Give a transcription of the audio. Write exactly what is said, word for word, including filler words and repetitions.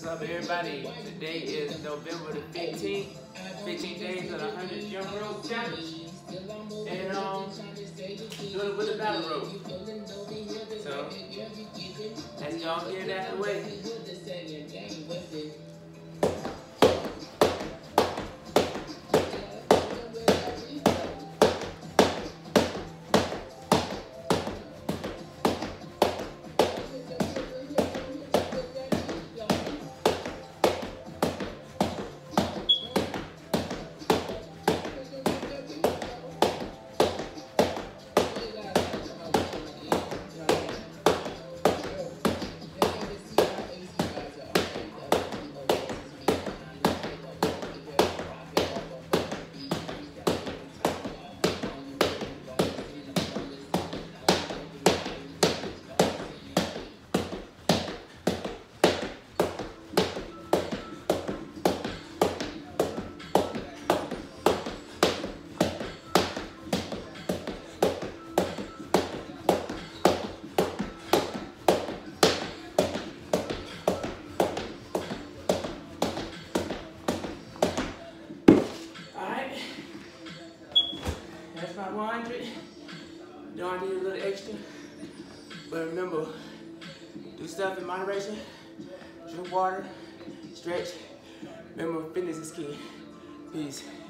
What's up, everybody? Today is November the fifteenth. fifteen days of the one hundred jump rope challenge. And um, doing it with a battle rope. So, let's y'all get it out of the way. That's my one hundred. Don't need a little extra. But remember, do stuff in moderation. Drink water, stretch. Remember, fitness is key. Peace.